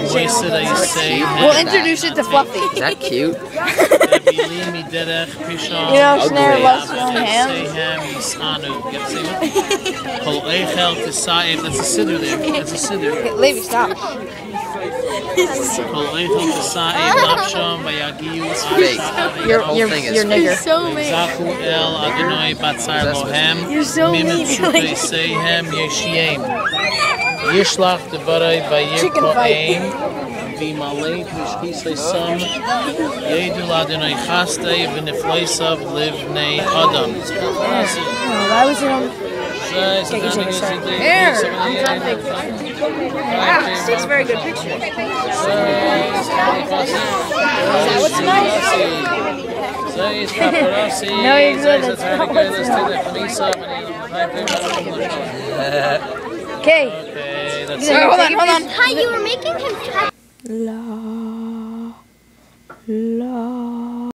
We'll introduce it to Fluffy. Is that cute? You know, Snare loves strong ham. That's a siddur there. That's a siddur. Levy, stop. Your whole thing is You're nigger. So mean. You're so mean. Yishlach devarai vayirko'ein v'maleit v'shkisei sam yedu ladonai chastei v'nefleisav livnei adam. Why was it on? Here, I'm trying to think. Wow, this takes a very good picture. What's nice? No, you're good. Okay. Hold on. Hi, you were making him. La.